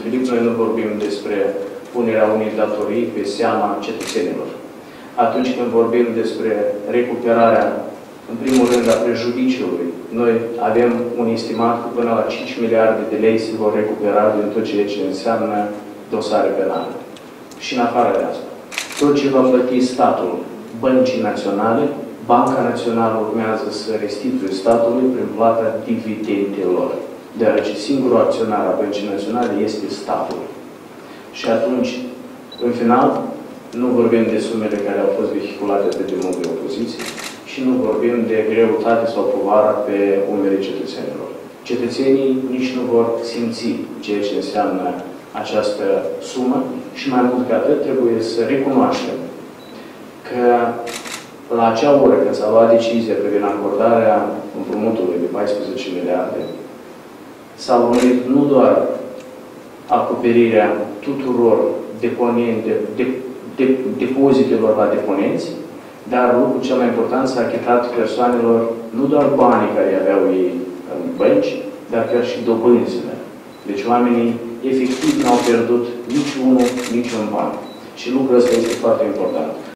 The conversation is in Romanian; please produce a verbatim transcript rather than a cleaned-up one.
Filip, noi nu vorbim despre punerea unei datorii pe seama cetățenilor. Atunci când vorbim despre recuperarea, în primul rând, a prejudiciului, noi avem un estimat că până la cinci miliarde de lei se vor recupera din tot ceea ce înseamnă dosare penale. Și în afară de asta, tot ce va plăti statul băncii naționale, Banca Națională urmează să restituie statului prin plata dividendelor, deoarece singurul acționar a Băncii Naționale este statul. Și atunci, în final, nu vorbim de sumele care au fost vehiculate atât de mult de opoziție și nu vorbim de greutate sau povara pe umerii cetățenilor. Cetățenii nici nu vor simți ceea ce înseamnă această sumă și mai mult ca atât trebuie să recunoaștem că la acea oră când s-a luat decizia privind acordarea împrumutului de paisprezece miliarde, s-a urmărit nu doar acoperirea tuturor deponente, de, de, depozitelor la deponenți, dar lucrul cel mai important s-a achitat persoanelor nu doar banii care aveau ei în bănci, dar chiar și dobânzile. Deci oamenii efectiv n-au pierdut niciunul, niciun ban. Și lucrul ăsta este foarte important.